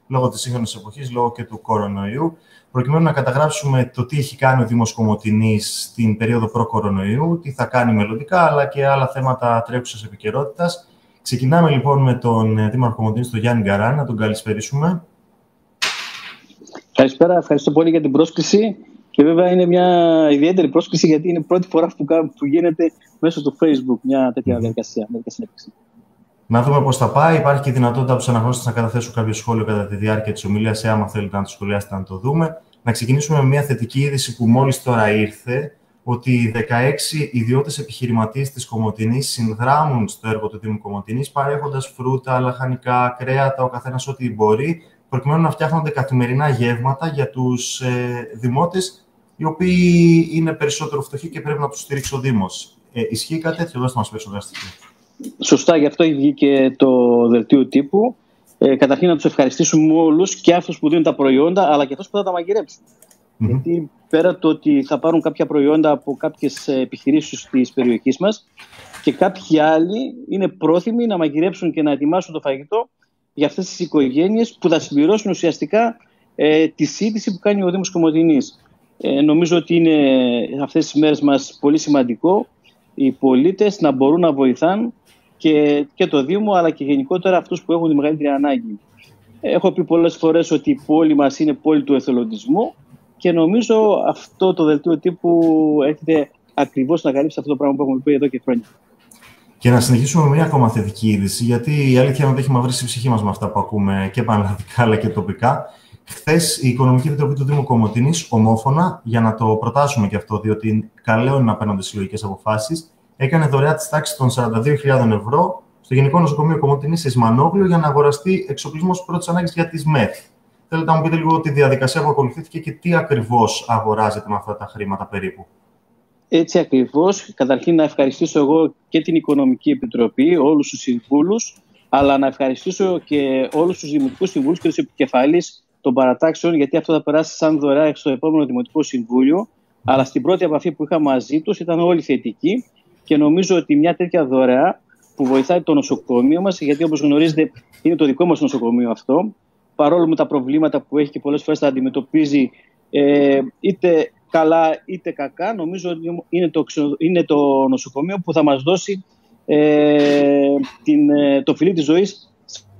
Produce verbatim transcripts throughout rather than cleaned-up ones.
λόγω της σύγχρονης εποχής, λόγω και του κορονοϊού, προκειμένου να καταγράψουμε το τι έχει κάνει ο Δήμος Κομοτηνής στην περίοδο προ-κορονοϊού, τι θα κάνει μελλοντικά, αλλά και άλλα θέματα τρέχουσας επικαιρότητας. Ξεκινάμε λοιπόν με τον Δήμαρχο Κομοτηνής, τον Γιάννη Γκαρά, να τον καλησπερίσουμε. Καλησπέρα, ευχαριστώ πολύ για την πρόσκληση. Και βέβαια είναι μια ιδιαίτερη πρόσκληση, γιατί είναι η πρώτη φορά που, που γίνεται μέσω του Facebook μια τέτοια διαδικασία. Mm-hmm. Να δούμε πώς θα πάει. Υπάρχει και η δυνατότητα από τους αναγνώστες να καταθέσουν κάποιο σχόλιο κατά τη διάρκεια της ομιλίας, άμα θέλετε να το σχολιάσετε, να το δούμε. Να ξεκινήσουμε με μια θετική είδηση που μόλις τώρα ήρθε, ότι οι δεκαέξι ιδιώτες επιχειρηματίες της Κομοτηνής συνδράμουν στο έργο του Δήμου Κομοτηνής, παρέχοντας φρούτα, λαχανικά, κρέατα, ο καθένας ό,τι μπορεί, προκειμένου να φτιάχνονται καθημερινά γεύματα για τους ε, δημότες, οι οποίοι είναι περισσότερο φτωχοί και πρέπει να τους στηρίξει ο Δήμος. Ε, ισχύει κάτι τέτοιο? Δώστε μας περισσότερα στοιχεία. Σωστά, γι' αυτό βγήκε το δελτίο τύπου. Ε, καταρχήν να τους ευχαριστήσουμε όλους, και αυτούς που δίνουν τα προϊόντα, αλλά και αυτούς που θα τα μαγειρέψουν. Mm-hmm. Γιατί πέρα το ότι θα πάρουν κάποια προϊόντα από κάποιες επιχειρήσεις της περιοχής μας, και κάποιοι άλλοι είναι πρόθυμοι να μαγειρέψουν και να ετοιμάσουν το φαγητό για αυτές τις οικογένειες που θα συμπληρώσουν ουσιαστικά ε, τη σύντηση που κάνει ο Δήμος Κομοτηνής. Ε, νομίζω ότι είναι αυτές τις μέρες μας πολύ σημαντικό οι πολίτες να μπορούν να βοηθάν και, και το Δήμο, αλλά και γενικότερα αυτούς που έχουν τη μεγαλύτερη ανάγκη. Έχω πει πολλές φορές ότι η πόλη μας είναι πόλη του εθελοντισμού, και νομίζω αυτό το δελτίο τύπου έρχεται ακριβώς να καλύψει αυτό το πράγμα που έχουμε πει εδώ και χρόνια. Και να συνεχίσουμε με μια ακόμα θετική είδηση, γιατί η αλήθεια είναι ότι έχει μαυρίσει η ψυχή μας με αυτά που ακούμε και πανελλαδικά αλλά και τοπικά. Χθες η Οικονομική Επιτροπή του Δήμου Κομοτηνής, ομόφωνα, για να το προτάσουμε και αυτό, διότι καλό είναι να παίρνονται συλλογικές αποφάσεις, έκανε δωρεά της τάξης των σαράντα δύο χιλιάδες ευρώ στο Γενικό Νοσοκομείο Κομοτηνής σε Ισμανόγλιο για να αγοραστεί εξοπλισμός πρώτης ανάγκης για τις ΜΕΘ. Θέλετε να μου πείτε λίγο τη διαδικασία που ακολουθήθηκε και τι ακριβώς αγοράζεται με αυτά τα χρήματα περίπου? Έτσι ακριβώς. Καταρχήν να ευχαριστήσω εγώ και την Οικονομική Επιτροπή, όλους τους συμβούλους, αλλά να ευχαριστήσω και όλους τους δημοτικούς συμβούλους και τους επικεφαλείς των παρατάξεων, γιατί αυτό θα περάσει σαν δωρεά στο επόμενο Δημοτικό Συμβούλιο. Αλλά στην πρώτη επαφή που είχα μαζί τους ήταν όλοι θετικοί, και νομίζω ότι μια τέτοια δωρεά που βοηθάει το νοσοκομείο μας, γιατί όπως γνωρίζετε είναι το δικό μας νοσοκομείο αυτό, παρόλο με τα προβλήματα που έχει και πολλές φορές τα αντιμετωπίζει ε, είτε καλά είτε κακά, νομίζω ότι είναι το, είναι το νοσοκομείο που θα μας δώσει ε, την, το φιλί της ζωής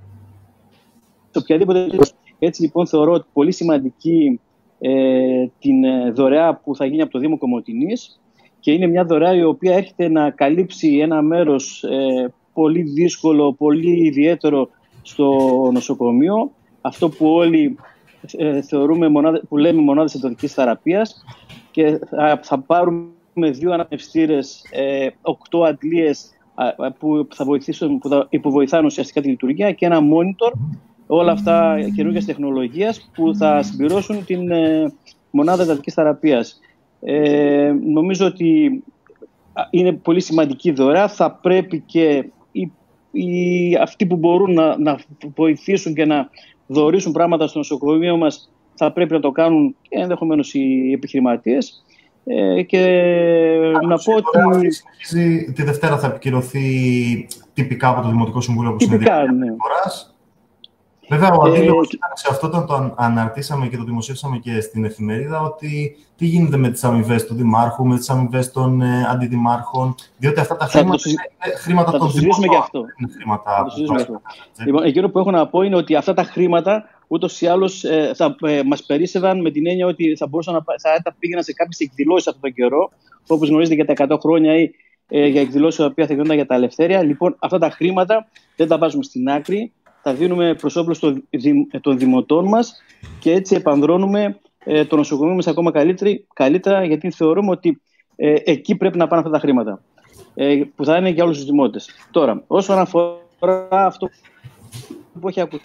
σε οποιαδήποτε. Έτσι λοιπόν θεωρώ ότι πολύ σημαντική ε, την δωρεά που θα γίνει από το Δήμο Κομοτηνής, και είναι μια δωρεά η οποία έρχεται να καλύψει ένα μέρος ε, πολύ δύσκολο, πολύ ιδιαίτερο στο νοσοκομείο, αυτό που όλοι ε, θεωρούμε μονάδες, που λέμε μονάδες εντατικής θεραπείας, και θα, θα πάρουμε δύο αναπνευστήρες, ε, οκτώ αντλίες ε, που θα βοηθήσουν, που θα υποβοηθάνε ουσιαστικά τη λειτουργία, και ένα monitor, όλα αυτά καινούργιας τεχνολογίας που θα συμπληρώσουν την ε, μονάδα εντατικής θεραπείας. Ε, νομίζω ότι είναι πολύ σημαντική δωρεά. Θα πρέπει και οι, οι, αυτοί που μπορούν να, να βοηθήσουν και να δωρήσουν πράγματα στο νοσοκομείο μας, θα πρέπει να το κάνουν, και ενδεχομένως οι επιχειρηματίες. Ε, και Α, να πω ότι... Τη Δευτέρα θα επικυρωθεί τυπικά από το Δημοτικό Συμβούλιο που τυπικά, ναι. Βέβαια, ο αντίλογος ήταν σε αυτό, όταν το αναρτήσαμε και το δημοσίευσαμε και στην εφημερίδα, ότι τι γίνεται με τις αμοιβές του Δημάρχου, με τις αμοιβές των ε, αντιδημάρχων, διότι αυτά τα χρήματα το είναι χρήματα θα των δημάρχων. Και αυτό. Είναι χρήματα αυτό. Λοιπόν, εκείνο που έχω να πω είναι ότι αυτά τα χρήματα ούτως ή άλλως ε, θα ε, μας περίσσευαν, με την έννοια ότι θα μπορούσαν να θα τα πήγαιναν σε κάποιες εκδηλώσεις αυτόν τον καιρό, όπως γνωρίζετε, για τα εκατό χρόνια ή ε, για εκδηλώσεις τα οποία θα γίνονταν για τα ελευθέρια. Λοιπόν, αυτά τα χρήματα δεν τα βάζουμε στην άκρη. Τα δίνουμε προς όφελος των, των δημοτών μας, και έτσι επανδρώνουμε ε, το νοσοκομείο μας ακόμα καλύτερα, γιατί θεωρούμε ότι ε, εκεί πρέπει να πάνε αυτά τα χρήματα, ε, που θα είναι για όλους τους δημότες. Τώρα, όσον αφορά αυτό που έχει ακουστεί,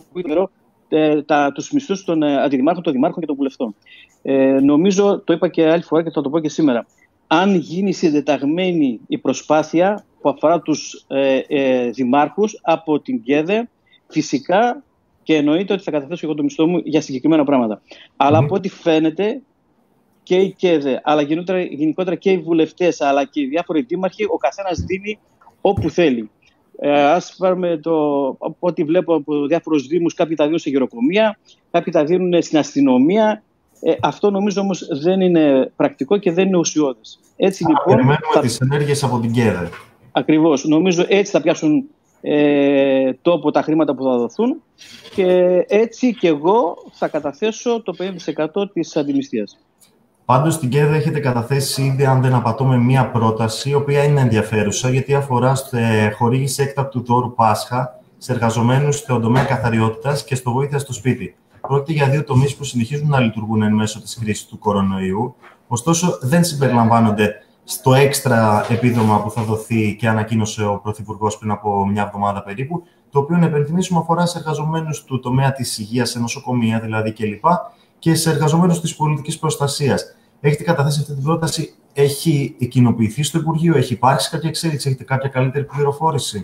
ε, τα, τους μισθούς των ε, αντιδημάρχων, των δημάρχων και των βουλευτών. Ε, νομίζω, το είπα και άλλη φορά και θα το πω και σήμερα, αν γίνει συντεταγμένη η προσπάθεια που αφορά τους ε, ε, δημάρχους από την ΚΕΔΕ, φυσικά και εννοείται ότι θα καταθέσω εγώ το μισθό μου για συγκεκριμένα πράγματα. Mm. Αλλά από ό,τι φαίνεται, και η ΚΕΔΕ, αλλά γενικότερα και οι βουλευτές, αλλά και οι διάφοροι δήμαρχοι, ο καθένας δίνει όπου θέλει. Ε, ας πάρουμε το, από ό,τι βλέπω από διάφορους δήμους, κάποιοι τα δίνουν σε γεροκομεία, κάποιοι τα δίνουν στην αστυνομία. Ε, αυτό νομίζω όμως δεν είναι πρακτικό και δεν είναι ουσιώδες. Έτσι, λοιπόν, περιμένουμε θα... τις ενέργειες από την ΚΕΔΕ. Ακριβώς. Νομίζω έτσι θα πιάσουν ε, τόπο τα χρήματα που θα δοθούν και έτσι και εγώ θα καταθέσω το πενήντα τοις εκατό της αντιμισθίας. Πάντως, στην ΚΕΔΕ έχετε καταθέσει ήδη, αν δεν απατώμε, μία πρόταση, η οποία είναι ενδιαφέρουσα, γιατί αφορά στη χορήγηση έκτακτου δώρου Πάσχα σε εργαζομένους στον τομέα καθαριότητας και στο βοήθεια στο σπίτι. Πρόκειται για δύο τομείς που συνεχίζουν να λειτουργούν εν μέσω της κρίσης του κορονοϊού, ωστόσο δεν συμπεριλαμβάνονται στο έξτρα επίδομα που θα δοθεί και ανακοίνωσε ο Πρωθυπουργός πριν από μια εβδομάδα περίπου, το οποίο, να επενθυμίσουμε, αφορά σε εργαζομένους του τομέα της υγείας, σε νοσοκομεία δηλαδή κλπ. Και σε εργαζομένους της πολιτικής προστασίας. Έχετε καταθέσει αυτή την πρόταση, έχει κοινοποιηθεί στο Υπουργείο, έχει υπάρξει κάποια εξέλιξη, έχετε κάποια καλύτερη πληροφόρηση?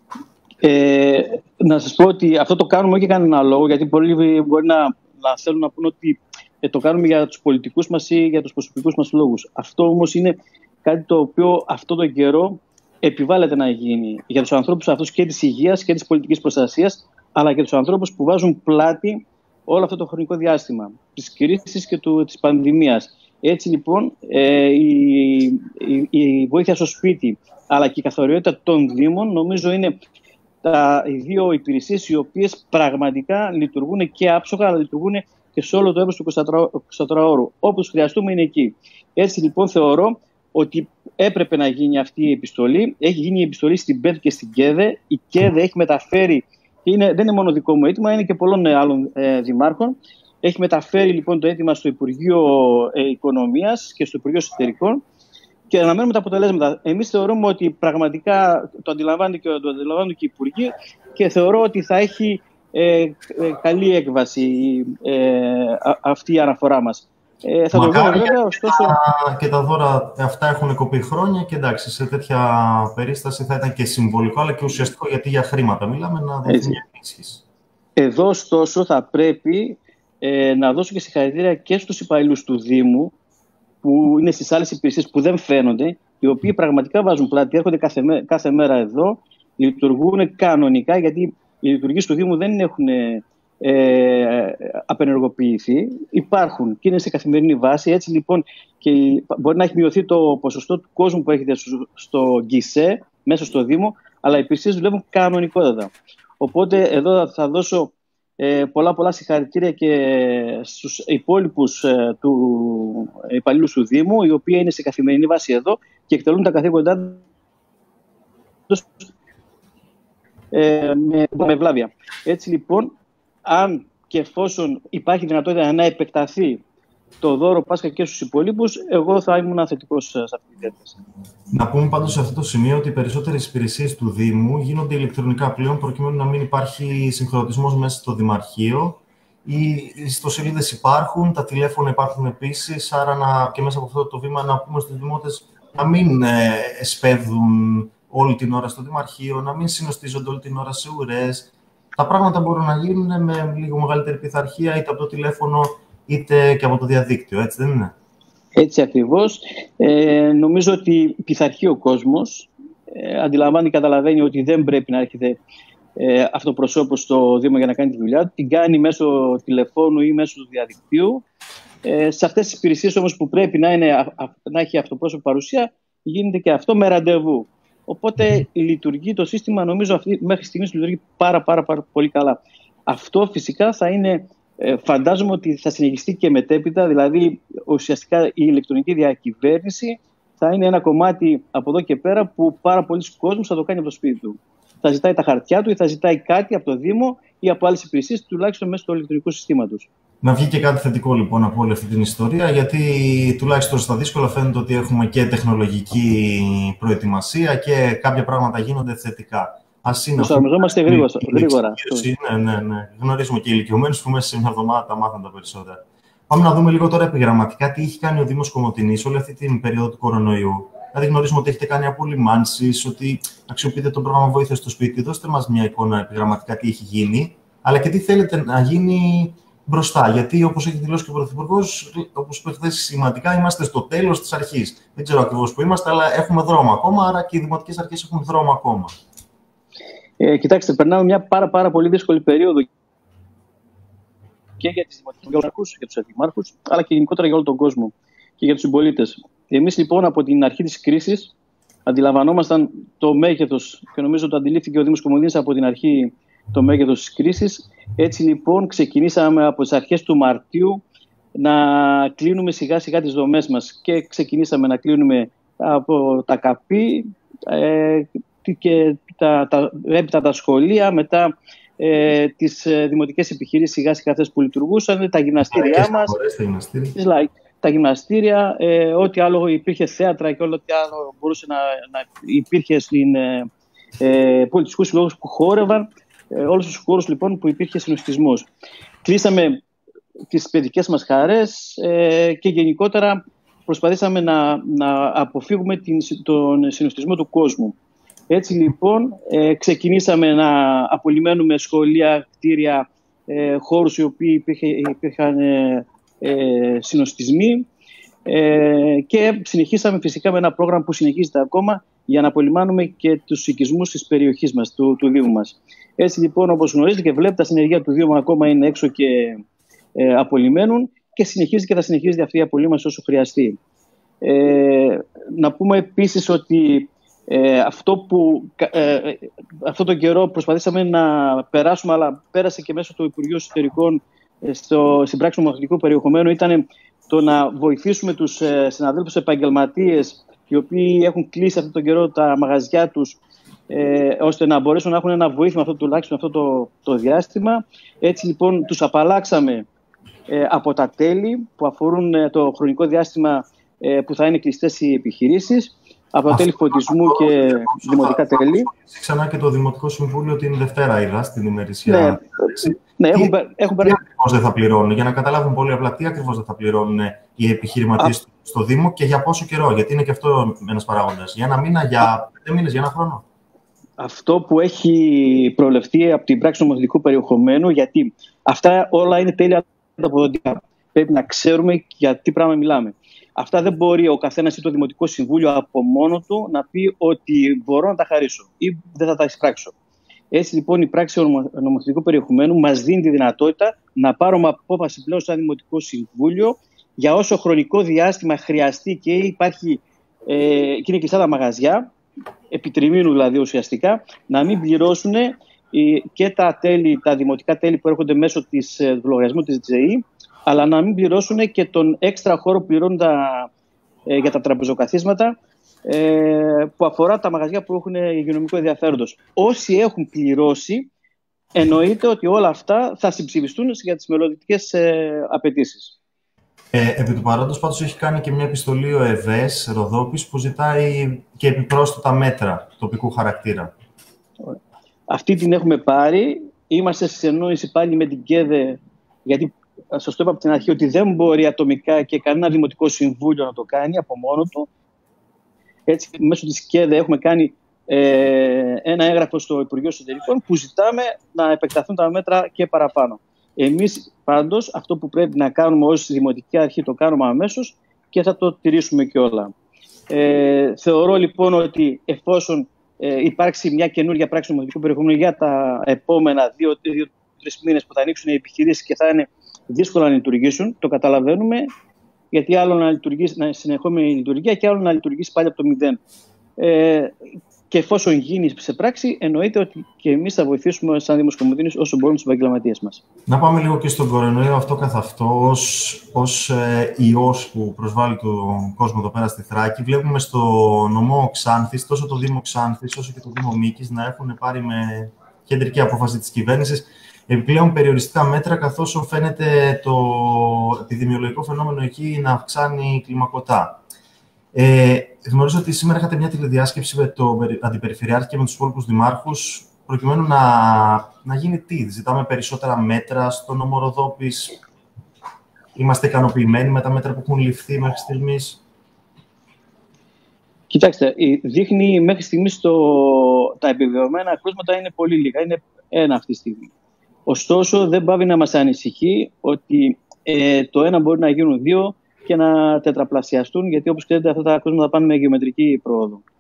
Ε, να σας πω ότι αυτό το κάνουμε και κανένα λόγο, γιατί πολλοί μπορεί να, να θέλουν να πούνε ότι ε, το κάνουμε για τους πολιτικούς μας ή για τους προσωπικούς μας λόγους. Αυτό όμως είναι κάτι το οποίο αυτόν τον καιρό επιβάλλεται να γίνει για τους ανθρώπους αυτούς και της υγείας και της πολιτικής προστασίας, αλλά και τους ανθρώπους που βάζουν πλάτη όλο αυτό το χρονικό διάστημα της κρίσης και του, της πανδημίας. Έτσι λοιπόν ε, η, η, η βοήθεια στο σπίτι αλλά και η καθαριότητα των Δήμων νομίζω είναι τα, οι δύο υπηρεσίες οι οποίες πραγματικά λειτουργούν και άψογα αλλά λειτουργούν και σε όλο το έβρος του εικοσιτετράωρου. Όπως χρειαστούμε είναι εκεί. Έτσι λοιπόν θεωρώ ότι έπρεπε να γίνει αυτή η επιστολή. Έχει γίνει η επιστολή στην ΠΕΔ και στην ΚΕΔΕ. Η ΚΕΔΕ έχει μεταφέρει, και είναι, δεν είναι μόνο δικό μου αίτημα, είναι και πολλών άλλων ε, δημάρχων. Έχει μεταφέρει λοιπόν το αίτημα στο Υπουργείο ε, Οικονομίας και στο Υπουργείο Εσωτερικών και αναμένουμε τα αποτελέσματα. Εμείς θεωρούμε ότι πραγματικά το αντιλαμβάνονται και, το αντιλαμβάνονται και οι Υπουργοί και θεωρώ ότι θα έχει ε, ε, καλή έκβαση ε, α, αυτή η αναφορά μας. Ε, θα Μακάρι, το δούμε βέβαια, ωστόσο... Και τα δώρα αυτά έχουν κοπεί χρόνια και εντάξει, σε τέτοια περίσταση θα ήταν και συμβολικό αλλά και ουσιαστικό, γιατί για χρήματα μιλάμε, να δοθεί μια ενίσχυση. Εδώ ωστόσο θα πρέπει ε, να δώσω και συγχαρητήρια και στους υπαλλήλους του Δήμου που είναι στις άλλες υπηρεσίες που δεν φαίνονται, οι οποίοι πραγματικά βάζουν πλάτη, έρχονται κάθε, μέ- κάθε μέρα εδώ, λειτουργούν κανονικά, γιατί οι λειτουργίες του Δήμου δεν έχουν ε, απενεργοποιηθεί, υπάρχουν και είναι σε καθημερινή βάση. Έτσι λοιπόν και μπορεί να έχει μειωθεί το ποσοστό του κόσμου που έχετε στο γκισέ, μέσα στο Δήμο, αλλά οι υπηρεσίες δουλεύουν κανονικότατα. Οπότε εδώ θα δώσω ε, πολλά πολλά συγχαρητήρια και στους υπόλοιπους ε, του υπαλλήλους του Δήμου, οι οποίοι είναι σε καθημερινή βάση εδώ και εκτελούν τα καθήκοντά τους ε, με, με βλάβεια. Έτσι λοιπόν, αν και εφόσον υπάρχει δυνατότητα να επεκταθεί το δώρο Πάσχα και στους υπολείπους, εγώ θα ήμουν θετικός σε αυτή την κατάσταση. Να πούμε πάντως σε αυτό το σημείο ότι οι περισσότερες υπηρεσίες του Δήμου γίνονται ηλεκτρονικά πλέον, προκειμένου να μην υπάρχει συγχρονισμός μέσα στο Δημαρχείο. Οι ιστοσελίδες υπάρχουν, τα τηλέφωνα υπάρχουν επίσης, άρα να, και μέσα από αυτό το βήμα να πούμε στους δημότες να μην ε, σπέβδουν όλη την ώρα στο Δημαρχείο, να μην συνοστίζονται όλη την ώρα σε ουρές. Τα πράγματα μπορούν να γίνουν με λίγο μεγαλύτερη πειθαρχία, είτε από το τηλέφωνο είτε και από το διαδίκτυο, έτσι δεν είναι? Έτσι ακριβώς. Ε, νομίζω ότι πειθαρχεί ο κόσμος. Ε, αντιλαμβάνει, καταλαβαίνει ότι δεν πρέπει να έρχεται ε, αυτοπροσώπως στο Δήμο για να κάνει τη δουλειά του. Την κάνει μέσω τηλεφώνου ή μέσω του διαδικτύου. Ε, σε αυτές τις υπηρεσίες όμως που πρέπει να, είναι, α, να έχει αυτοπρόσωπη παρουσία, γίνεται και αυτό με ραντεβού. Οπότε λειτουργεί το σύστημα, νομίζω αυτή, μέχρι στιγμής λειτουργεί πάρα, πάρα, πάρα πολύ καλά. Αυτό φυσικά θα είναι... Φαντάζομαι ότι θα συνεχιστεί και μετέπειτα, δηλαδή ουσιαστικά η ηλεκτρονική διακυβέρνηση θα είναι ένα κομμάτι από εδώ και πέρα που πάρα πολλοί κόσμος θα το κάνει από το σπίτι του. Θα ζητάει τα χαρτιά του ή θα ζητάει κάτι από το Δήμο ή από άλλες υπηρεσίες, τουλάχιστον μέσα στο ηλεκτρονικό συστήματος. Να βγει και κάτι θετικό λοιπόν από όλη αυτή την ιστορία, γιατί τουλάχιστον στα δύσκολα φαίνεται ότι έχουμε και τεχνολογική προετοιμασία και κάποια πράγματα γίνονται θετικά. Προσαρμοζόμαστε γρήγορα. γρήγορα. Ναι, ναι, ναι. Γνωρίζουμε και ηλικιωμένους που μέσα σε μια εβδομάδα τα μάθαν τα περισσότερα. Πάμε να δούμε λίγο τώρα επιγραμματικά τι έχει κάνει ο Δήμος Κομοτηνής όλη αυτή την περίοδο του κορονοϊού. Δηλαδή, γνωρίζουμε ότι έχετε κάνει απολυμάνσεις, ότι αξιοποιείτε το πρόγραμμα βοήθεια στο σπίτι. Δώστε μας μια εικόνα επιγραμματικά τι έχει γίνει, αλλά και τι θέλετε να γίνει μπροστά. Γιατί, όπως έχει δηλώσει και ο Πρωθυπουργός, όπως είπε χθες, σημαντικά είμαστε στο τέλος της αρχής. Δεν ξέρω ακριβώς που είμαστε, αλλά έχουμε δρόμο ακόμα, άρα και οι δημοτικές αρχές έχουν δρόμο ακόμα. Ε, κοιτάξτε, περνάμε μια πάρα, πάρα πολύ δύσκολη περίοδο και για τις δημοτικούς, για τους αντιμάρχους, αλλά και γενικότερα για όλο τον κόσμο και για τους συμπολίτες. Εμείς λοιπόν από την αρχή της κρίσης αντιλαμβανόμασταν το μέγεθος και νομίζω το αντιλήφθηκε ο Δήμος Κομοδίνης από την αρχή το μέγεθος της κρίσης. Έτσι λοιπόν ξεκινήσαμε από τις αρχές του Μαρτίου να κλείνουμε σιγά σιγά τις δομές μας και ξεκινήσαμε να κλείνουμε από τα ΚΑΠΗ ε, και τα, τα, έπειτα τα σχολεία, μετά ε, τις ε, δημοτικές επιχειρήσεις σιγά σιγά αυτές που λειτουργούσαν, τα γυμναστήριά μας, τα, τα γυμναστήρια, ε, ό,τι άλλο υπήρχε, θέατρα και ό,τι άλλο μπορούσε να, να υπήρχε στην ε, ε, πολιτιστικούς συλλόγους που χόρευαν, ε, όλους τους χώρους λοιπόν που υπήρχε συνοστισμός. Κλείσαμε τις παιδικές μας χαρές ε, και γενικότερα προσπαθήσαμε να, να αποφύγουμε την, τον συνοστισμό του κόσμου. Έτσι λοιπόν ε, ξεκινήσαμε να απολυμμένουμε σχολεία, κτίρια, ε, χώρους οι οποίοι υπήρχε, υπήρχαν ε, ε, συνοστισμοί ε, και συνεχίσαμε φυσικά με ένα πρόγραμμα που συνεχίζεται ακόμα για να απολυμάνουμε και τους οικισμούς της περιοχής μας, του, του Δήμου μας. Έτσι λοιπόν, όπως γνωρίζετε και βλέπετε, τα συνεργεία του Δήμου ακόμα είναι έξω και ε, απολυμμένουν και συνεχίζει και θα συνεχίζεται αυτή η απολύμανση όσο χρειαστεί. Ε, να πούμε επίσης ότι ε, αυτό που ε, αυτό τον καιρό προσπαθήσαμε να περάσουμε, αλλά πέρασε και μέσω του Υπουργείου Εσωτερικών ε, στο, στην πράξη νομοθετικού περιεχομένου, ήταν το να βοηθήσουμε τους ε, συναδέλφους επαγγελματίες οι οποίοι έχουν κλείσει αυτόν τον καιρό τα μαγαζιά τους, ε, ώστε να μπορέσουν να έχουν ένα βοήθημα αυτό, τουλάχιστον αυτό το, το διάστημα. Έτσι λοιπόν τους απαλλάξαμε ε, από τα τέλη που αφορούν ε, το χρονικό διάστημα ε, που θα είναι κλειστές οι επιχειρήσεις, από τα τέλη φωτισμού και δημοτικά τέλη. Ξανά και το Δημοτικό Συμβούλιο την Δευτέρα είδα στην ημερησία. Ναι, ναι, έχουν, έχουν τι ακριβώς δεν θα πληρώνουν, για να καταλάβουν πολύ απλά τι ακριβώς δεν θα πληρώνουν οι επιχειρηματίες Α. στο Δήμο και για πόσο καιρό, γιατί είναι και αυτό ένας παράγοντας. Για ένα μήνα, για πέντε μήνες, για ένα χρόνο. Αυτό που έχει προβλεφθεί από την πράξη νομοθετικού περιεχομένου, γιατί αυτά όλα είναι τέλεια ανταποδοτικά. Πρέπει να ξέρουμε για τι πράγμα μιλάμε. Αυτά δεν μπορεί ο καθένας ή το Δημοτικό Συμβούλιο από μόνο του να πει ότι μπορώ να τα χαρίσω ή δεν θα τα εισπράξω. Έτσι λοιπόν η πράξη νομοθετικού περιεχομένου μας δίνει τη δυνατότητα να πάρουμε απόφαση πλέον σαν Δημοτικό Συμβούλιο για όσο χρονικό διάστημα χρειαστεί και υπάρχει ε, και είναι κλειστά τα μαγαζιά, επί τριμήνου δηλαδή ουσιαστικά, να μην πληρώσουν ε, και τα, τέλη, τα δημοτικά τέλη που έρχονται μέσω της, ε, του λογαριασμού της ΔΖΕΗ, αλλά να μην πληρώσουν και τον έξτρα χώρο που πληρώνουν τα, ε, για τα τραπεζοκαθίσματα ε, που αφορά τα μαγαζιά που έχουν υγειονομικό ενδιαφέροντος. Όσοι έχουν πληρώσει, εννοείται ότι όλα αυτά θα συμψηφιστούν για τις μελλοντικές ε, απαιτήσεις. Ε, επί του παρόντος, πάντως, έχει κάνει και μια επιστολή ο ΕΒΕΣ, Ροδόπης, που ζητάει και επιπρόσθετα μέτρα τοπικού χαρακτήρα. Αυτή την έχουμε πάρει. Είμαστε σε συνεννόηση πάλι με την ΚΕΔΕ, γιατί σας το είπα από την αρχή ότι δεν μπορεί ατομικά και κανένα Δημοτικό Συμβούλιο να το κάνει από μόνο του. Έτσι, μέσω της ΚΕΔΕ έχουμε κάνει ε, ένα έγγραφο στο Υπουργείο Εσωτερικών που ζητάμε να επεκταθούν τα μέτρα και παραπάνω. Εμείς πάντως αυτό που πρέπει να κάνουμε ως Δημοτική Αρχή το κάνουμε αμέσως και θα το τηρήσουμε κιόλα. Ε, θεωρώ λοιπόν ότι εφόσον ε, υπάρξει μια καινούργια πράξη νομοθετικού περιεχομένου για τα επόμενα δύο-τρεις μήνες που θα ανοίξουν οι επιχειρήσεις και θα είναι δύσκολο να λειτουργήσουν, το καταλαβαίνουμε, γιατί άλλο να λειτουργήσει να συνεχόμενη λειτουργία και άλλο να λειτουργήσει πάλι από το μηδέν. Ε, και εφόσον γίνει σε πράξη, εννοείται ότι και εμείς θα βοηθήσουμε σαν Δήμος Κομοδίνης όσο μπορούμε τους επαγγελματίες μας. Να πάμε λίγο και στον κορονοϊό αυτό καθ' αυτό, ως, ως ε, ιός που προσβάλλει τον κόσμο εδώ πέρα στη Θράκη. Βλέπουμε στο νομό Ξάνθης, τόσο το Δήμο Ξάνθης όσο και το Δήμο Μίκης να έχουν πάρει με κεντρική απόφαση της κυβέρνησης επιπλέον περιοριστικά μέτρα, καθώς φαίνεται το επιδημιολογικό φαινόμενο εκεί να αυξάνει κλιμακωτά. Ε, γνωρίζω ότι σήμερα είχατε μια τηλεδιάσκεψη με τον Αντιπεριφερειάρχη και με τους υπόλοιπους δημάρχους, προκειμένου να, να γίνει τι, ζητάμε περισσότερα μέτρα στο νομό Ροδόπης. Είμαστε ικανοποιημένοι με τα μέτρα που έχουν ληφθεί μέχρι στιγμής? Κοιτάξτε, δείχνει μέχρι στιγμής το, τα επιβεβαιωμένα κρούσματα είναι πολύ λίγα, είναι ένα αυτή τη στιγμή. Ωστόσο, δεν πάβει να μας ανησυχεί ότι ε, το ένα μπορεί να γίνουν δύο και να τετραπλασιαστούν, γιατί όπως ξέρετε αυτά τα κρούσματα πάνε με γεωμετρική πρόοδο.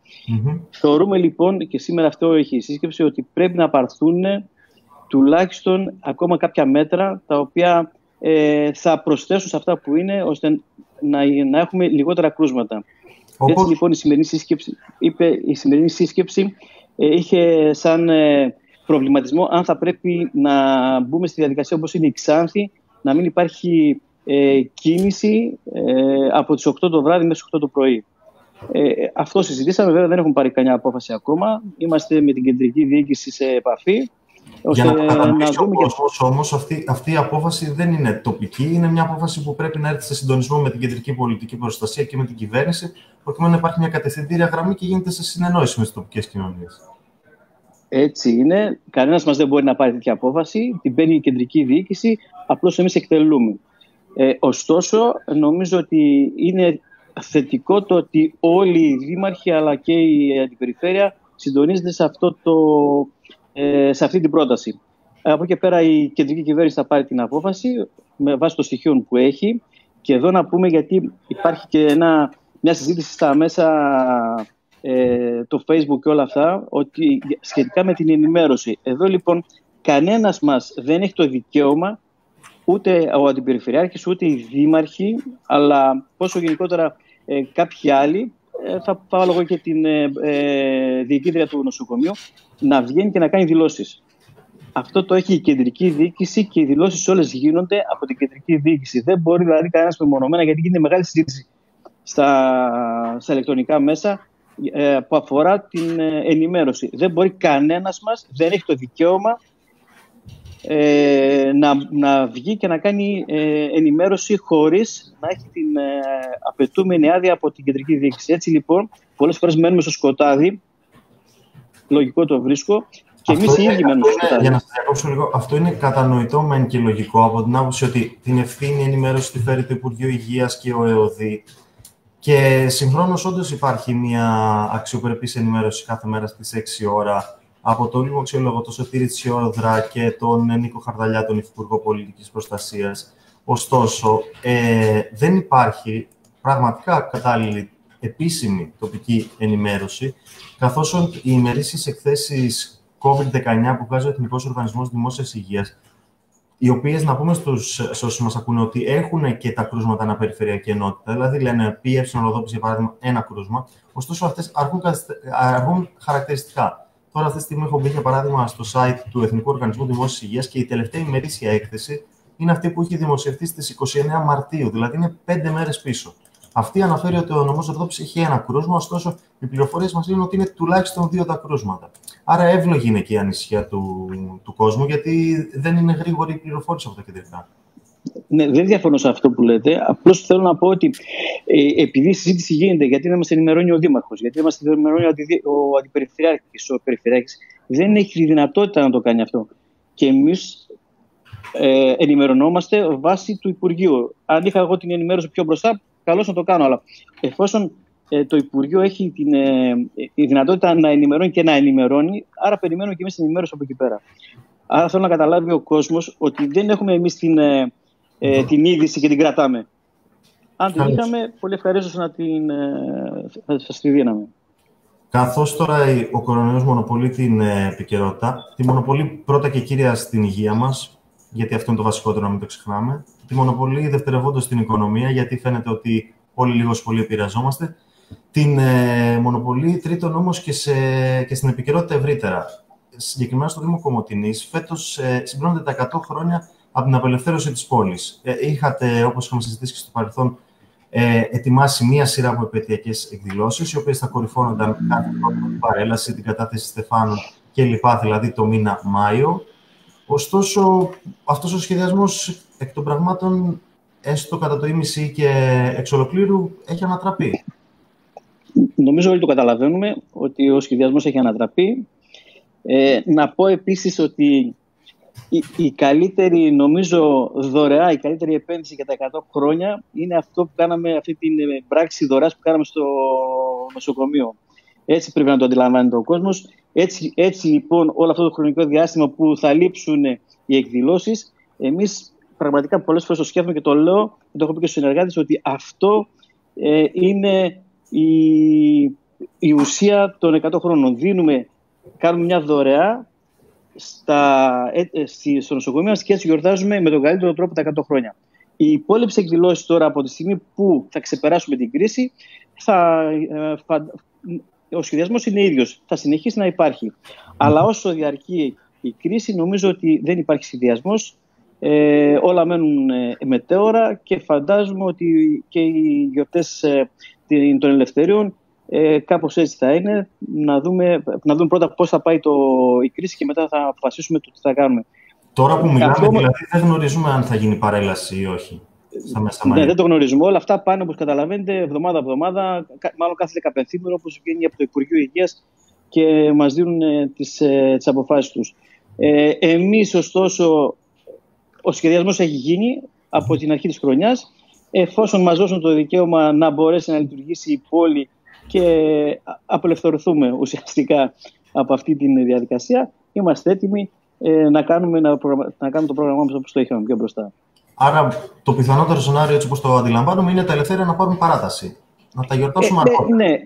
Mm-hmm. Θεωρούμε λοιπόν, και σήμερα αυτό έχει η σύσκεψη, ότι πρέπει να πάρθουν τουλάχιστον ακόμα κάποια μέτρα τα οποία ε, θα προσθέσουν σε αυτά που είναι, ώστε να, να έχουμε λιγότερα κρούσματα. Όπως... Έτσι λοιπόν η σημερινή σύσκεψη, είπε, η σημερινή σύσκεψη ε, είχε σαν ε, προβληματισμό αν θα πρέπει να μπούμε στη διαδικασία όπως είναι η Ξάνθη, να μην υπάρχει ε, κίνηση ε, από τις οκτώ το βράδυ μέχρι τις οκτώ το πρωί. Ε, αυτό συζητήσαμε, βέβαια δεν έχουμε πάρει κανένα απόφαση ακόμα. Είμαστε με την κεντρική διοίκηση σε επαφή. Για να κατανοήσει ο κόσμος όμως, αυτή, αυτή η απόφαση δεν είναι τοπική, είναι μια απόφαση που πρέπει να έρθει σε συντονισμό με την κεντρική πολιτική προστασία και με την κυβέρνηση, προκειμένου να υπάρχει μια κατευθυντήρια γραμμή και γίνεται σε συνεννόηση με τις τοπικές κοινωνίες. Έτσι είναι. Κανένας μας δεν μπορεί να πάρει τέτοια απόφαση. Την παίρνει η κεντρική διοίκηση, απλώς εμείς εκτελούμε. Ε, ωστόσο, νομίζω ότι είναι θετικό το ότι όλοι οι δήμαρχοι αλλά και η αντιπεριφέρεια συντονίζονται σε, αυτό το, ε, σε αυτή την πρόταση. Από εκεί πέρα η κεντρική κυβέρνηση θα πάρει την απόφαση με βάση των στοιχείων που έχει. Και εδώ να πούμε, γιατί υπάρχει και ένα, μια συζήτηση στα μέσα, ε, το Facebook και όλα αυτά, ότι σχετικά με την ενημέρωση. Εδώ λοιπόν κανένας μας δεν έχει το δικαίωμα, ούτε ο αντιπεριφερειάρχης, ούτε οι δήμαρχοι, αλλά πόσο γενικότερα ε, κάποιοι άλλοι, ε, θα πάω λόγω και την ε, ε, διοικήτρια του νοσοκομείου, να βγαίνει και να κάνει δηλώσεις. Αυτό το έχει η κεντρική διοίκηση και οι δηλώσεις όλες γίνονται από την κεντρική διοίκηση. Δεν μπορεί δηλαδή κανένας μεμονωμένα, γιατί γίνεται μεγάλη συζήτηση στα, στα ηλεκτρονικά μέσα ε, που αφορά την ε, ενημέρωση. Δεν μπορεί κανένας μας, δεν έχει το δικαίωμα Ε, να, να βγει και να κάνει ε, ενημέρωση χωρίς να έχει την ε, απαιτούμενη άδεια από την κεντρική διοίκηση. Έτσι λοιπόν, πολλές φορές μένουμε στο σκοτάδι, λογικό το βρίσκω, και εμείς οι ίδιοι μένουμε στο σκοτάδι. Για να σας διακόψω λίγο, αυτό είναι κατανοητό μεν και λογικό, από την άποψη ότι την ευθύνη ενημέρωση τη φέρει το Υπουργείο Υγείας και ο ΕΟΔΗ. Και συγχρόνως όντως υπάρχει μια αξιοπρεπής ενημέρωση κάθε μέρα στις έξι ώρα από τον λοιμοξιολόγο, τον Σωτήρη Τσιόδρα και τον Νίκο Χαρδαλιά, τον Υφυπουργό Πολιτικής Προστασίας. Ωστόσο, ε, δεν υπάρχει πραγματικά κατάλληλη επίσημη τοπική ενημέρωση, καθώς οι ημερήσιες εκθέσεις κόβιντ δεκαεννιά που βγάζει ο Εθνικός Οργανισμός Δημόσιας Υγείας, οι οποίες, να πούμε στους όσους μας ακούνε, ότι έχουν και τα κρούσματα αναπεριφερειακή ενότητα, δηλαδή λένε πι ε Ροδόπης, για παράδειγμα, ένα κρούσμα, ωστόσο αυτές αργούν, αργούν χαρακτηριστικά. Τώρα, αυτή τη στιγμή έχω μπει, για παράδειγμα, στο site του Εθνικού Οργανισμού Δημόσιας Υγείας και η τελευταία ημερήσια έκθεση είναι αυτή που έχει δημοσιευτεί στις είκοσι εννέα Μαρτίου, δηλαδή είναι πέντε μέρες πίσω. Αυτή αναφέρει ότι ο νομός Ροδόπης έχει ένα κρούσμα, ωστόσο οι πληροφορίες μας λένε ότι είναι τουλάχιστον δύο τα κρούσματα. Άρα εύλογη είναι και η ανησυχία του, του κόσμου, γιατί δεν είναι γρήγορη η πληροφόρηση από τα κεντρικά. Ναι, δεν διαφωνώ σε αυτό που λέτε. Απλώς θέλω να πω ότι ε, επειδή η συζήτηση γίνεται, γιατί να μας ενημερώνει ο Δήμαρχος, γιατί να μας ενημερώνει ο, αντι, ο Αντιπεριφερειάρχης, ο Περιφερειάρχης, δεν έχει τη δυνατότητα να το κάνει αυτό. Και εμείς ε, ενημερωνόμαστε βάσει του Υπουργείου. Αν είχα εγώ την ενημέρωση πιο μπροστά, καλώς να το κάνω. Αλλά εφόσον ε, το Υπουργείο έχει την ε, η δυνατότητα να ενημερώνει και να ενημερώνει, άρα περιμένουμε και εμείς την ενημέρωση από εκεί πέρα. Άρα θέλω να καταλάβει ο κόσμος ότι δεν έχουμε εμείς την. Ε, Ε, την είδηση και την κρατάμε. Αν την είχαμε, πολύ ευχαρίστως να την ε, σας τη δίναμε. Καθώς τώρα ο κορονοϊός μονοπολεί την ε, επικαιρότητα, τη μονοπολεί πρώτα και κύρια στην υγεία μας, γιατί αυτό είναι το βασικότερο, να μην το ξεχνάμε. Τη μονοπολεί δευτερευόντως στην οικονομία, γιατί φαίνεται ότι όλοι λίγος πολύ επηρεαζόμαστε. Την ε, μονοπολεί τρίτον όμως και, σε, και στην επικαιρότητα ευρύτερα. Συγκεκριμένα στο Δήμο Κομοτηνής, φέτος ε, συμπληρώνονται τα εκατό χρόνια από την απελευθέρωση της πόλης. Ε, είχατε, όπως είχαμε συζητήσει και στο παρελθόν, ε, ετοιμάσει μία σειρά από επαιτειακές εκδηλώσεις, οι οποίες θα κορυφώνονταν κάθε χρόνο την παρέλαση, την κατάθεση στεφάνων κλπ. Δηλαδή το μήνα Μάιο. Ωστόσο, αυτός ο σχεδιασμός εκ των πραγμάτων, έστω κατά το ίμιση και εξ ολοκλήρου, έχει ανατραπεί. Νομίζω όλοι το καταλαβαίνουμε ότι ο σχεδιασμός έχει ανατραπεί. Ε, να πω επίσης ότι Η, η καλύτερη, νομίζω, δωρεά, η καλύτερη επένδυση για τα εκατό χρόνια είναι αυτό που κάναμε, αυτή την πράξη δωρεάς που κάναμε στο νοσοκομείο. Έτσι πρέπει να το αντιλαμβάνεται ο κόσμος. Έτσι, έτσι λοιπόν όλο αυτό το χρονικό διάστημα που θα λείψουν οι εκδηλώσεις, εμείς πραγματικά πολλές φορές το σκέφτομαι και το λέω, και το έχω πει και στους συνεργάτες, ότι αυτό ε, είναι η, η ουσία των εκατό χρόνων. Δίνουμε, κάνουμε μια δωρεά στα, ε, στο νοσοκομείο μας και έτσι γιορτάζουμε με τον καλύτερο τρόπο τα εκατό χρόνια. Οι υπόλοιπες εκδηλώσεις τώρα, από τη στιγμή που θα ξεπεράσουμε την κρίση, θα, ε, φα, ο σχεδιασμός είναι ίδιος, θα συνεχίσει να υπάρχει. Αλλά όσο διαρκεί η κρίση, νομίζω ότι δεν υπάρχει σχεδιασμός. Ε, όλα μένουν ε, μετέωρα και φαντάζομαι ότι και οι γιορτές ε, των ελευθεριών ε, κάπως έτσι θα είναι. Να δούμε, να δούμε πρώτα πώς θα πάει το, η κρίση και μετά θα αποφασίσουμε το τι θα κάνουμε. Τώρα που μιλάμε, αυτό, δηλαδή δεν γνωρίζουμε αν θα γίνει παρέλαση ή όχι. Στα μέσα ναι, δεν το γνωρίζουμε. Όλα αυτά πάνε, όπως καταλαβαίνετε, εβδομάδα-εβδομάδα, μάλλον κάθε δεκαπενθήμερο, όπως βγαίνει από το Υπουργείο Υγείας και μας δίνουν ε, τις, ε, τις αποφάσεις τους. Ε, εμείς, ωστόσο, ο σχεδιασμός έχει γίνει από την αρχή της χρονιάς. Εφόσον μας δώσουν το δικαίωμα να μπορέσει να λειτουργήσει η πόλη και απελευθερωθούμε ουσιαστικά από αυτή τη διαδικασία, είμαστε έτοιμοι ε, να, κάνουμε, να, προγραμμα... να κάνουμε το πρόγραμμά μας όπως το είχαμε πιο μπροστά. Άρα το πιθανότερο σενάριο, έτσι όπως το αντιλαμβάνομαι, είναι τα ελευθέρια να πάρουν παράταση. Να τα γιορτάσουμε ε, αργότερα. Ναι.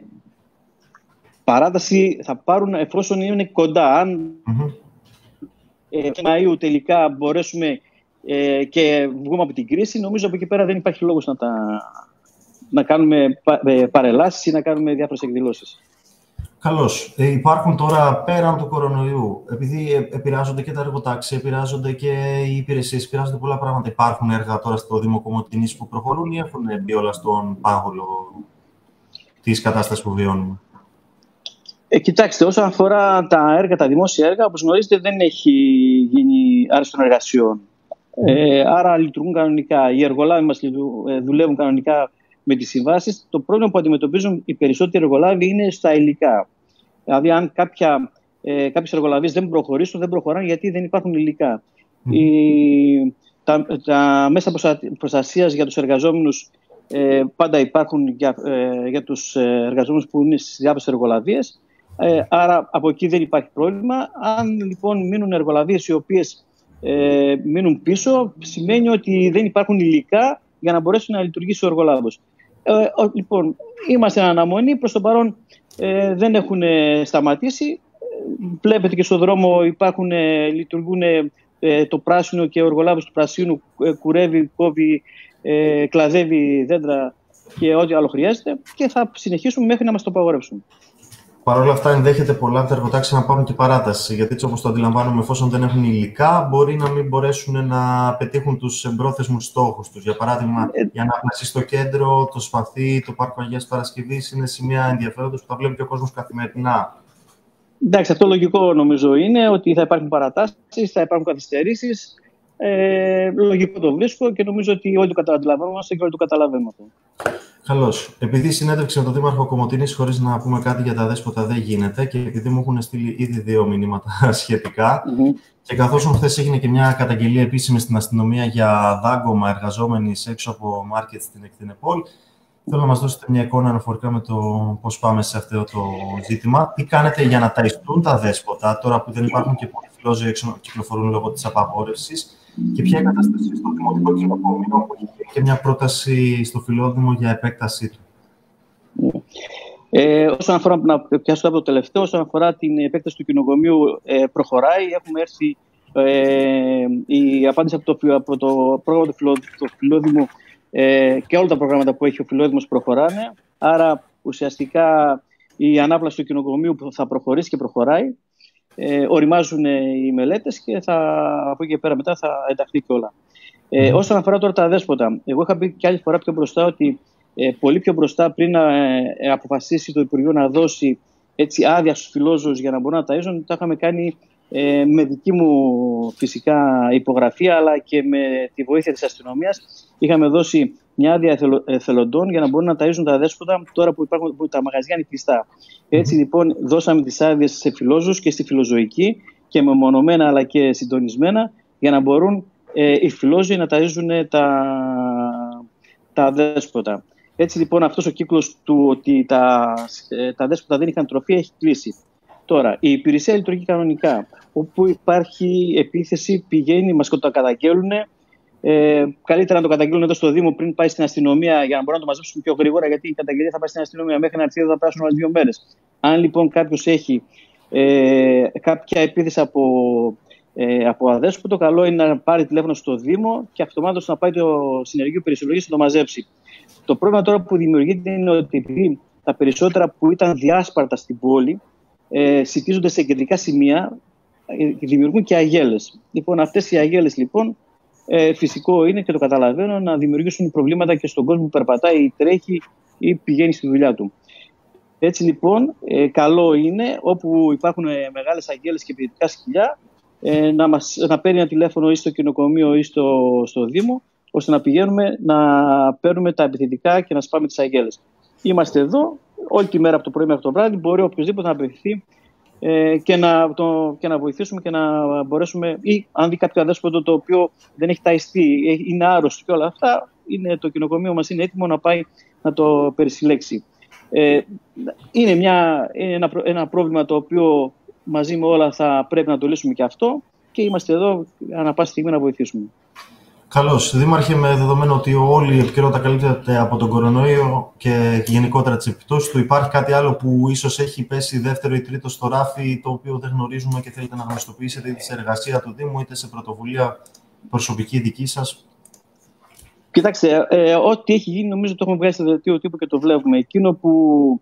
Παράταση θα πάρουν εφόσον είναι κοντά. Αν mm-hmm. ε, Μαΐου τελικά μπορέσουμε ε, και βγούμε από την κρίση, νομίζω από εκεί πέρα δεν υπάρχει λόγος να, τα, να κάνουμε ε, παρελάσεις ή να κάνουμε διάφορες εκδηλώσεις. Καλώς. Ε, υπάρχουν τώρα πέραν του κορονοϊού, επειδή επηρεάζονται και τα εργοτάξια, επηρεάζονται και οι υπηρεσίες, επηρεάζονται πολλά πράγματα. Υπάρχουν έργα τώρα στο Δήμο Κομοτηνής που προχωρούν ή έχουν μπει όλα στον πάγολο της κατάστασης που βιώνουμε? Ε, κοιτάξτε, όσον αφορά τα έργα, τα δημόσια έργα, όπως γνωρίζετε, δεν έχει γίνει άρση των εργασιών. Ε, άρα λειτουργούν κανονικά. Οι εργολάβοι μας δουλεύουν κανονικά με τις συμβάσεις. Το πρόβλημα που αντιμετωπίζουν οι περισσότεροι εργολάβοι είναι στα υλικά. Δηλαδή, αν κάποια, ε, κάποιες εργολαβίες δεν προχωρήσουν, δεν προχωράνε γιατί δεν υπάρχουν υλικά. Mm. Οι, τα, τα μέσα προστασίας για τους εργαζόμενους ε, πάντα υπάρχουν για, ε, για τους εργαζόμενους που είναι στις διάφορες εργολαβίες. Ε, άρα, από εκεί δεν υπάρχει πρόβλημα. Αν λοιπόν μείνουν εργολαβίες οι οποίες ε, μείνουν πίσω, σημαίνει ότι δεν υπάρχουν υλικά για να μπορέσει να λειτουργήσει ο εργολάβος. Ε, λοιπόν, είμαστε εν αναμονή. Προς το παρόν ε, δεν έχουν σταματήσει. Βλέπετε και στον δρόμο υπάρχουν, ε, λειτουργούν ε, το πράσινο και ο εργολάβος του πρασίνου ε, κουρεύει, κόβει, ε, κλαδεύει δέντρα και ό,τι άλλο χρειάζεται και θα συνεχίσουμε μέχρι να μας το απαγορεύσουν. Παρ' όλα αυτά, ενδέχεται πολλά από τα εργοτάξια να πάρουν και παράταση. Γιατί έτσι όπως το αντιλαμβάνομαι, εφόσον δεν έχουν υλικά, μπορεί να μην μπορέσουν να πετύχουν τους εμπρόθεσμους στόχους τους. Για παράδειγμα, ε... η ανάπλαση στο κέντρο, το Σπαθί, το Πάρκο Αγίας Παρασκευής είναι σημεία ενδιαφέροντος που τα βλέπει και ο κόσμος καθημερινά. Εντάξει, αυτό λογικό νομίζω είναι ότι θα υπάρχουν παρατάσεις, θα υπάρχουν καθυστερήσεις. Ε, λογικό το βρίσκω και νομίζω ότι όλοι το αντιλαμβάνομαστε και όλοι το καταλαβαίνουμε αυτό. Καλώς. Επειδή η συνέντευξη με τον Δήμαρχο Κομοτηνής, χωρίς να πούμε κάτι για τα δέσποτα, δεν γίνεται και επειδή μου έχουν στείλει ήδη δύο μηνύματα σχετικά mm-hmm. και καθώς χθες έγινε και μια καταγγελία επίσημη στην αστυνομία για δάγκωμα εργαζόμενης έξω από μάρκετ στην Εκτενεπόλ, θέλω να μας δώσετε μια εικόνα αναφορικά με το πώς πάμε σε αυτό το ζήτημα. Τι κάνετε για να ταϊστούν τα δέσποτα, τώρα που δεν υπάρχουν και πολλοί φιλόζωοι έξω να κυκλοφορούν λόγω της απαγόρευσης, και ποια η κατάσταση στο Δημοτικό Κοινοβούλιο που έχει και μια πρόταση στο Φιλόδημο για επέκτασή του? Ε, όσον αφορά, να πιάσω από το τελευταίο, όσον αφορά την επέκταση του κοινοκομείου, ε, προχωράει. Έχουμε έρθει ε, η απάντηση από το, από το πρόγραμμα του Φιλό, το Φιλόδημου ε, και όλα τα προγράμματα που έχει ο Φιλόδημος προχωράνε. Άρα ουσιαστικά η ανάπλαση του κοινοκομείου θα προχωρήσει και προχωράει. Ε, οριμάζουν οι μελέτες και θα, από εκεί και πέρα μετά θα ενταχθεί και όλα. Ε, όσον αφορά τώρα τα δέσποτα, εγώ είχα πει και άλλη φορά πιο μπροστά ότι ε, πολύ πιο μπροστά πριν να ε, αποφασίσει το Υπουργείο να δώσει έτσι, άδεια στους φιλόζωους για να μπορούν να ταΐζουν, το είχαμε κάνει ε, με δική μου φυσικά υπογραφή αλλά και με τη βοήθεια της αστυνομίας. Είχαμε δώσει μια άδεια εθελοντών για να μπορούν να ταΐζουν τα δέσποτα τώρα που, υπάρχουν, που τα μαγαζιά είναι κλειστά. Έτσι λοιπόν δώσαμε τις άδειες σε φιλόζωους και στη φιλοζωική και μεμονωμένα αλλά και συντονισμένα για να μπορούν ε, οι φιλόζωοι να ταΐζουν τα, τα δέσποτα. Έτσι λοιπόν αυτός ο κύκλος του ότι τα, ε, τα δέσποτα δεν είχαν τροφή έχει κλείσει. Τώρα η υπηρεσία λειτουργεί κανονικά. Όπου υπάρχει επίθεση πηγαίνει, μας το καταγγέλνουν Ε, καλύτερα να το καταγγείλουν εδώ στο Δήμο πριν πάει στην αστυνομία για να μπορούν να το μαζέψουν πιο γρήγορα, γιατί η καταγγελία θα πάει στην αστυνομία. Μέχρι να έρθει εδώ θα περάσουν όλες δύο μέρες. Αν λοιπόν κάποιος έχει ε, κάποια επίθεση από, ε, από αδέσποτο, το καλό είναι να πάρει τηλέφωνο στο Δήμο και αυτομάτως να πάει το συνεργείο περιουσιολογίας να το μαζέψει. Το πρόβλημα τώρα που δημιουργείται είναι ότι επειδή τα περισσότερα που ήταν διάσπαρτα στην πόλη ε, σιτίζονται σε κεντρικά σημεία, ε, δημιουργούν και αγέλες. Λοιπόν, αυτές οι αγέλες λοιπόν, ε, φυσικό είναι και το καταλαβαίνω να δημιουργήσουν προβλήματα και στον κόσμο που περπατάει ή τρέχει ή πηγαίνει στη δουλειά του. Έτσι λοιπόν, ε, καλό είναι όπου υπάρχουν ε, μεγάλες αγέλες και πυρηνικά σκυλιά ε, να, μας, να παίρνει ένα τηλέφωνο ή στο κοινοκομείο ή στο, στο Δήμο, ώστε να πηγαίνουμε να παίρνουμε τα επιθετικά και να σπάμε τις αγέλες. Είμαστε εδώ όλη τη μέρα από το πρωί μέχρι το βράδυ. Μπορεί οποιοδήποτε να απευθυνθεί ε, και, να, το, και να βοηθήσουμε και να μπορέσουμε, ή αν δει κάποιο αδέσποτο το οποίο δεν έχει ταϊστεί, είναι άρρωστο και όλα αυτά, είναι, το κοινοκομείο μας είναι έτοιμο να πάει να το περισυλλέξει. Ε, είναι μια, είναι ένα, ένα πρόβλημα το οποίο μαζί με όλα θα πρέπει να το λύσουμε και αυτό και είμαστε εδώ ανά πάση στιγμή να βοηθήσουμε. Καλώς. Δήμαρχε, με δεδομένο ότι όλη η επικαιρότητα καλύπτεται από τον κορονοϊό και γενικότερα τις επιπτώσεις του, υπάρχει κάτι άλλο που ίσως έχει πέσει δεύτερο ή τρίτο στο ράφι, το οποίο δεν γνωρίζουμε και θέλετε να γνωστοποιήσετε είτε σε εργασία του Δήμου είτε σε πρωτοβουλία προσωπική δική σας? Κοιτάξτε, ε, ό,τι έχει γίνει νομίζω το έχουμε βγάλει στο δελτίο τύπου και το βλέπουμε. Εκείνο που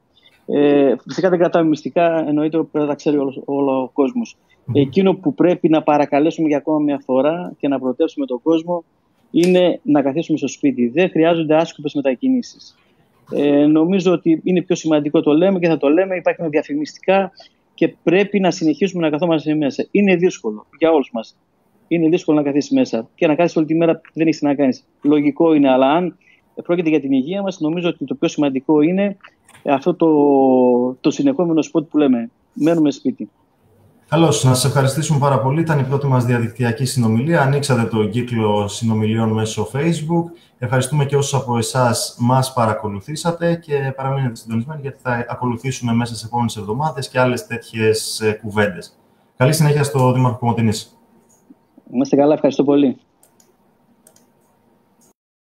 ε, φυσικά δεν κρατάμε μυστικά, εννοείται ότι πρέπει να τα ξέρει όλο, όλο ο κόσμος. Mm. Εκείνο που πρέπει να παρακαλέσουμε για ακόμα μια φορά και να προτεύσουμε τον κόσμο είναι να καθίσουμε στο σπίτι. Δεν χρειάζονται άσκοπες μετακινήσεις. Ε, νομίζω ότι είναι πιο σημαντικό, το λέμε και θα το λέμε, υπάρχουν διαφημιστικά και πρέπει να συνεχίσουμε να καθόμαστε μέσα. Είναι δύσκολο για όλους μας. Είναι δύσκολο να καθίσεις μέσα και να κάθεις όλη τη μέρα που δεν έχεις να κάνεις. Λογικό είναι, αλλά αν πρόκειται για την υγεία μας, νομίζω ότι το πιο σημαντικό είναι αυτό το, το συνεχόμενο σποτ που λέμε. Μένουμε σπίτι. Καλώς. Να σας ευχαριστήσουμε πάρα πολύ. Ήταν η πρώτη μας διαδικτυακή συνομιλία. Ανοίξατε τον κύκλο συνομιλιών μέσω Facebook. Ευχαριστούμε και όσους από εσάς μας παρακολουθήσατε και παραμείνετε συντονισμένοι γιατί θα ακολουθήσουμε μέσα στις επόμενες εβδομάδες και άλλες τέτοιες κουβέντες. Καλή συνέχεια στο Δήμαρχο Κομοτηνής. Είμαστε καλά, ευχαριστώ πολύ.